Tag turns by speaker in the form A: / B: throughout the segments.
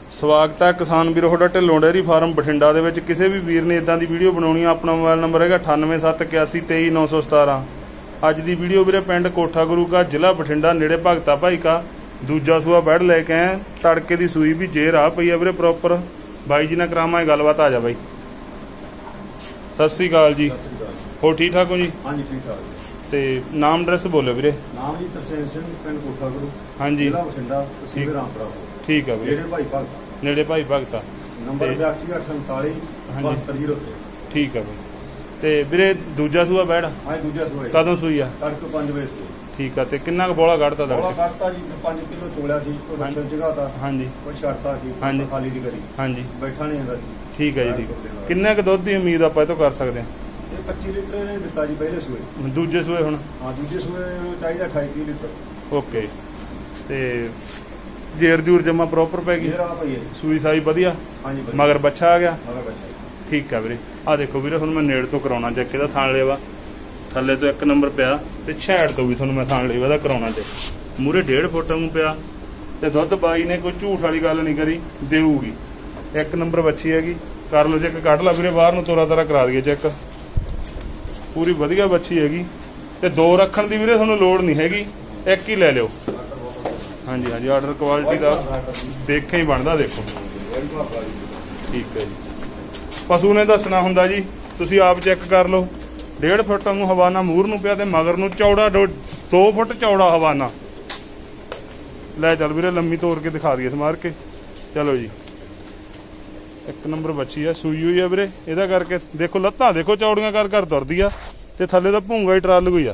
A: ਸਵਾਗਤ ਹੈ ਕਿਸਾਨ ਵੀਰੋ ਤੁਹਾਡਾ ਢਿੱਲੋਂ ਡੇਅਰੀ ਫਾਰਮ ਬਠਿੰਡਾ ਦੇ ਵਿੱਚ। ਕਿਸੇ ਵੀ ਵੀਰ ਨੇ ਇਦਾਂ ਦੀ ਵੀਡੀਓ ਬਣਾਉਣੀ ਆ, ਆਪਣਾ ਮੋਬਾਈਲ ਨੰਬਰ ਹੈਗਾ 9871823917। ਅੱਜ ਦੀ ਵੀਡੀਓ ਵੀਰੇ ਪਿੰਡ ਕੋਠਾ ਗੁਰੂ ਕਾ ਜ਼ਿਲ੍ਹਾ ਬਠਿੰਡਾ ਨੇੜੇ ਭਗਤਾ ਭਾਈ ਕਾ ਦੂਜਾ ਸੂਆ ਬੈੜ ਲੈ ਕੇ ਆਏ। ਤੜਕੇ ਦੀ ਸੂਈ ਵੀ ਜੇਰ ਆ ਪਈ ਆ ਵੀਰੇ ਪ੍ਰੋਪਰ। ਬਾਈ ਜੀ ਨਾਲ ਕਰਾਵਾਂਗੇ ਗੱਲਬਾਤ। ਆ ਜਾ ਬਾਈ। ਸਤਿ ਸ੍ਰੀ ਅਕਾਲ ਜੀ। ਹੋ ਠੀਕ ਠਾਕ ਹੋ ਜੀ?
B: ਹਾਂਜੀ ਠੀਕ ਠਾਕ।
A: ਤੇ ਨਾਮ ਐਡਰੈਸ ਬੋਲਿਓ ਵੀਰੇ।
B: ਨਾਮ ਜੀ ਤਰਸੇਮ ਸਿੰਘ, ਪਿੰਡ ਕੋਠਾ ਗੁਰੂ,
A: ਹਾਂਜੀ,
B: ਜ਼ਿਲ੍ਹਾ ਬਠਿੰਡਾ, ਤਹਿਸੀਲ ਰਾਮਪੁਰਾ।
A: ਠੀਕ ਆ ਵੀਰੇ।
B: ਨੇੜੇ ਭਾਈ ਭਗਤਾ।
A: ਨੇੜੇ ਭਾਈ ਭਗਤਾ।
B: ਨੰਬਰ 8248 7203।
A: ਠੀਕ ਆ ਬਾਈ। ਤੇ ਵੀਰੇ ਦੂਜਾ ਸੂਆ ਬੈੜ?
B: ਹਾਂਜੀ ਦੂਜਾ ਸੂਆ।
A: ਕਦੋਂ ਸੂਈ ਆ?
B: ਤੜਕੇ 5 ਵਜੇ ਸੂਈ।
A: ਠੀਕ ਆ। ਤੇ ਕਿੰਨਾ ਕੁ ਬੋਲਾ ਕੱਢਤਾ
B: ਬੋਲਾ ਕੱਢਤਾ ਜੀ 5 ਕਿਲੋ ਤੋਲਿਆ ਸੀ। ਕੋਈ ਬੱਚਾ ਜਗਾਤਾ।
A: ਹਾਂਜੀ।
B: ਕੋਈ ਛੱਡਤਾ ਸੀ।
A: ਹਾਂਜੀ।
B: ਖਾਲੀ ਦੀ ਕਰੀ।
A: ਹਾਂਜੀ।
B: ਬੈਠਾ ਨਹੀਂ ਹੁੰਦਾ ਸੀ।
A: ਠੀਕ ਹੈ ਜੀ। ਠੀਕ। ਕਿੰਨੇ ਕੁ ਦੁੱਧ ਦੀ ਉਮੀਦ ਆਪਾਂ ਇਹ ਤੋਂ ਕਰ ਸਕਦੇ ਹਾਂ?
B: ਇਹ 25 ਲੀਟਰ ਨੇ ਦਿੱਤਾ ਜੀ ਪਹਿਲੇ ਸੂਏ।
A: ਦੂਜੇ ਸੂਏ ਹੁਣ?
B: ਹਾਂ ਦੂਜੇ ਸੂਏ ਚਾਹੀਦਾ 28 ਲੀਟਰ।
A: ਓਕੇ। ਤੇ ਜੇਰ ਜੂਰ ਜਮਾ ਪ੍ਰੋਪਰ ਪੈ ਗਈ?
B: ਜੇਰ ਆ ਪਈ ਹੈ।
A: ਸੂਈ ਸਾਈ ਵਧੀਆ?
B: ਹਾਂਜੀ
A: ਮਗਰ ਬੱਚਾ ਆ ਗਿਆ?
B: ਮਗਰ ਬੱਚਾ।
A: ਠੀਕ ਆ ਵੀਰੇ। ਆ ਦੇਖੋ ਵੀਰੇ, ਤੁਹਾਨੂੰ ਮੈਂ ਨੇੜ ਤੋਂ ਕਰਾਉਣਾ ਚੈੱਕ। ਇਹਦਾ ਥਾਣ ਲੇਵਾ ਥੱਲੇ ਤੋਂ 1 ਨੰਬਰ ਪਿਆ, ਤੇ ਛੈੜ ਤੋਂ ਵੀ ਤੁਹਾਨੂੰ ਮੈਂ ਥਾਣ ਲੇਵਾ ਦਾ ਕਰਾਉਣਾ ਤੇ ਮੂਰੇ 1.5 ਫੁੱਟ ਨੂੰ ਪਿਆ। ਤੇ ਦੁੱਧ ਬਾਈ ਨੇ ਕੋਈ ਝੂਠ ਵਾਲੀ ਗੱਲ ਨਹੀਂ ਕਰੀ, ਦੇਊਗੀ। 1 ਨੰਬਰ ਬੱਚੀ ਹੈਗੀ। ਕਰ ਲਓ ਚੈੱਕ। ਕੱਢ ਲਾ ਵੀਰੇ ਬਾਹਰ ਨੂੰ, ਤੋਰਾ ਤਾਰਾ ਕਰਾ ਦਈਏ ਚੈੱਕ। ਪੂਰੀ ਵਧੀਆ ਬੱਚੀ ਹੈਗੀ। ਤੇ 2 ਰੱਖਣ ਦੀ ਵੀਰੇ ਤੁਹਾਨੂੰ ਲੋੜ ਨਹੀਂ ਹੈਗੀ, 1 ਹੀ ਲੈ ਲਿਓ। ਹਾਂਜੀ ਹਾਂਜੀ। ਆਰਡਰ ਕੁਆਲਿਟੀ ਦਾ ਦੇਖਿਆ ਹੀ ਬਣਦਾ। ਦੇਖੋ ਠੀਕ ਹੈ ਜੀ। ਪਸ਼ੂ ਨੇ ਦੱਸਣਾ ਹੁੰਦਾ ਜੀ, ਤੁਸੀਂ ਆਪ ਚੈੱਕ ਕਰ ਲਓ। 1.5 ਫੁੱਟ ਨੂੰ ਹਵਾਨਾ ਮੂਹਰ ਨੂੰ ਪਿਆ, ਤੇ ਮਗਰ ਨੂੰ ਚੌੜਾ 2 ਫੁੱਟ ਚੌੜਾ ਹਵਾਨਾ। ਲੈ ਚੱਲ ਵੀਰੇ, ਲੰਮੀ ਤੋੜ ਕੇ ਦਿਖਾ ਦਈਏ ਸਮਾਰ ਕੇ। ਚਲੋ ਜੀ। 1 ਨੰਬਰ ਬੱਚੀ ਆ, ਸੂਈ ਹੋਈ ਆ ਵੀਰੇ। ਇਹਦਾ ਕਰਕੇ ਦੇਖੋ ਲੱਤਾਂ ਦੇਖੋ ਚੌੜੀਆਂ ਕਰ ਤੁਰਦੀ ਆ, ਤੇ ਥੱਲੇ ਤਾਂ ਭੂੰਗਾ ਹੀ ਟਰਾਲ ਗਈ ਆ।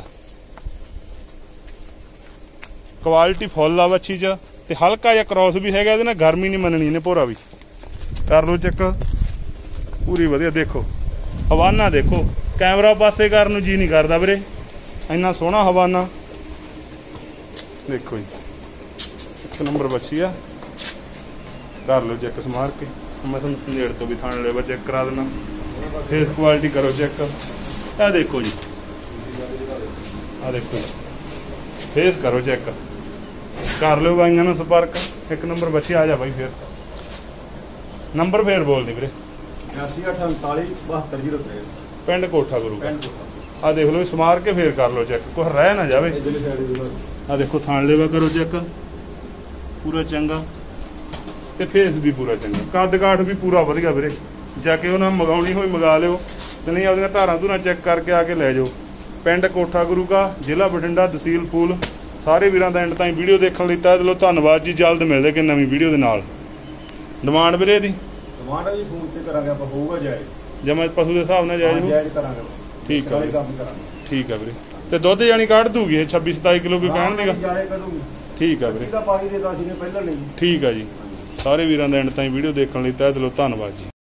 A: ਕੁਆਲਿਟੀ ਫੁੱਲ ਆ ਬੱਚੀ 'ਚ। ਤੇ ਹਲਕਾ ਜਿਹਾ ਕ੍ਰੋਸ ਵੀ ਹੈਗਾ ਇਹਦੇ ਨਾਲ, ਗਰਮੀ ਨਹੀਂ ਮੰਨਣੀ ਇਹਨੇ। ਭੋਰਾ ਵੀ ਕਰ ਲਓ ਚੈੱਕ। ਪੂਰੀ ਵਧੀਆ। ਦੇਖੋ ਹਵਾਨਾ, ਦੇਖੋ ਕੈਮਰਾ ਪਾਸੇ ਕਰਨ ਨੂੰ ਜੀ ਨਹੀਂ ਕਰਦਾ ਵੀਰੇ, ਇੰਨਾ ਸੋਹਣਾ ਹਵਾਨਾ। ਦੇਖੋ ਜੀ 1 ਨੰਬਰ ਬੱਚੀ ਆ। ਕਰ ਲਓ ਚੈੱਕ ਸਮਾਰ ਕੇ। ਮੈਂ ਤੁਹਾਨੂੰ ਨੇੜ ਤੋਂ ਵੀ ਥਾਣ ਲਿਆ ਚੈੱਕ ਕਰਾ ਦੇਣਾ। ਫੇਸ ਕੁਆਲਿਟੀ ਕਰੋ ਚੈੱਕ। ਇਹ ਦੇਖੋ ਜੀ, ਆ ਦੇਖੋ ਫੇਸ ਕਰੋ ਚੈੱਕ। ਕਰ ਲਿਓ ਬਾਈਆਂ ਨੂੰ ਸੰਪਰਕ। 1 ਨੰਬਰ ਬੱਚੀ। ਆ ਜਾ ਬਾਈ। ਫਿਰ ਨੰਬਰ ਫੇਰ ਬੋਲਦੀ ਵੀਰੇ।
B: 8248 7203।
A: ਪਿੰਡ ਕੋਠਾ ਗੁਰੂ। ਆ ਦੇਖ ਲਓ ਸਮਾਰ ਕੇ ਫੇਰ ਕਰ ਲਓ ਚੈੱਕ, ਕੁਛ ਰਹਿ ਨਾ ਜਾਵੇ। ਆ ਦੇਖੋ ਥਾਣ ਲੇਵਾ ਕਰੋ ਚੈੱਕ, ਪੂਰਾ ਚੰਗਾ। ਤੇ ਫੇਸ ਵੀ ਪੂਰਾ ਚੰਗਾ, ਕੱਦ ਕਾਠ ਵੀ ਪੂਰਾ ਵਧੀਆ ਵੀਰੇ। ਜਾ ਕੇ ਉਹਨਾਂ ਮੰਗਾਉਣੀ ਹੋਈ ਮੰਗਾ ਲਿਓ, ਤੇ ਨਹੀਂ ਆਪਦੀਆਂ ਧਾਰਾਂ ਧੂਰਾਂ ਚੈੱਕ ਕਰਕੇ ਆ ਕੇ ਲੈ ਜਾਓ। ਪਿੰਡ ਕੋਠਾ ਗੁਰੂ ਕਾ, ਜ਼ਿਲ੍ਹਾ ਬਠਿੰਡਾ, ਤਹਿਸੀਲ ਫੂਲ। ਸਾਰੇ ਵੀਰਾਂ ਦਾ ਐਂਡ ਤਾਈਂ ਵੀਡੀਓ ਦੇਖਣ ਲਈ ਤਹਿ ਦਿਲੋਂ ਧੰਨਵਾਦ ਜੀ। ਜਲਦ ਮਿਲਦੇ ਕਿ ਨਵੀਂ ਵੀਡੀਓ ਦੇ ਨਾਲ। ਡਿਮਾਂਡ ਵੀਰੇ ਇਹਦੀ?
B: ਡਿਮਾਂਡ ਜੀ ਫੋਨ ਤੇ ਕਰਾਂਗੇ ਆਪਾਂ, ਹੋਊਗਾ ਜਾਇਜ਼।
A: ਜਮਾ ਪਸ਼ੂ ਦੇ ਹਿਸਾਬ ਨਾਲ ਜਾਇਜ਼?
B: ਜਾਇਜ਼ ਕਰਾਂਗੇ।
A: ਠੀਕ ਆ। ਠੀਕ ਆ ਵੀਰੇ। ਤੇ ਦੁੱਧ ਜਾਨੀ ਕੱਢ ਦੂਗੀ ਇਹ 26-27 ਕਿਲੋ ਕੋਈ ਕਹਿਣ ਦੀਗਾ? ਠੀਕ ਆ ਵੀਰੇ। ਠੀਕ ਆ ਜੀ। ਸਾਰੇ ਵੀਰਾਂ ਦਾ ਐਂਡ ਤਾਈਂ ਵੀਡੀਓ ਦੇਖਣ ਲਈ ਤਹਿ ਦਿਲੋਂ ਧੰਨਵਾਦ ਜੀ।